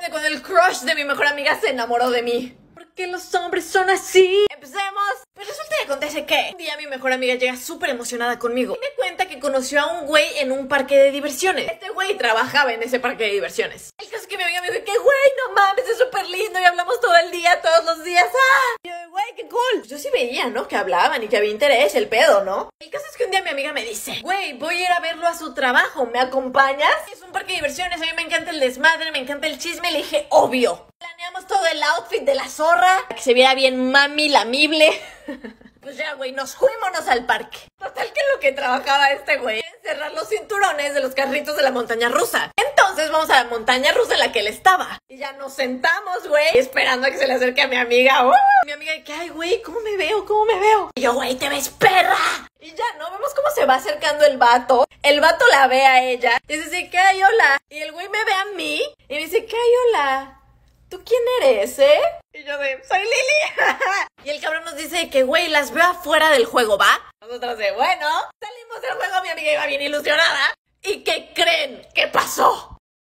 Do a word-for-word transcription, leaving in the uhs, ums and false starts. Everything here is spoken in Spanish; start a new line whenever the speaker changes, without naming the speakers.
de cuando el crush de mi mejor amiga se enamoró de mí. Porque los hombres son así. Empecemos. Pues resulta que acontece que un día mi mejor amiga llega súper emocionada conmigo y me cuenta que conoció a un güey en un parque de diversiones. Este güey trabajaba en ese parque de diversiones. El caso es que mi amiga me dijo que güey, no mames, es súper lindo y hablamos todo el día, todos los días. ¡Ah! Y yo, güey, qué cool. Yo sí veía, ¿no? Que hablaban y que había interés, el pedo, ¿no? El caso es que un día mi amiga me dice, güey, voy a ir a verlo a su trabajo, ¿me acompañas? Es un parque de diversiones, a mí me encanta el desmadre, me encanta el chisme. Le dije, obvio. Planeamos todo el outfit de la zorra, que se viera bien mami, lamible. Pues ya, güey, nos fuímonos al parque. Total que lo que trabajaba este güey es cerrar los cinturones de los carritos de la montaña rusa. Entonces vamos a la montaña rusa en la que él estaba. Y ya nos sentamos, güey, esperando a que se le acerque a mi amiga. ¡Uh! Mi amiga, ¿qué ay, güey? ¿Cómo me veo? ¿Cómo me veo? Y yo, güey, te ves perra. Y ya, ¿no? Vemos cómo se va acercando el vato. El vato la ve a ella y dice, ¿qué hay, hola? Y el güey me ve a mí y me dice, ¿qué hay, hola? ¿Tú quién eres, eh? Y yo de, soy Lili. Y el cabrón nos dice que, güey, las veo afuera del juego, ¿va? Nosotros de, bueno, salimos del juego, mi amiga iba bien ilusionada. ¿Y qué creen? ¿Qué pasó?